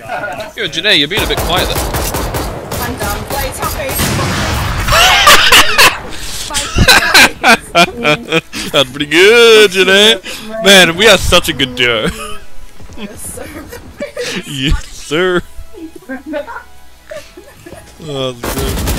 Yo, Janae, you're being a bit quiet there. I'm done. Play topic. That's pretty good, Janae. Man, we are such a good duo. Yes, sir. Oh, that's good.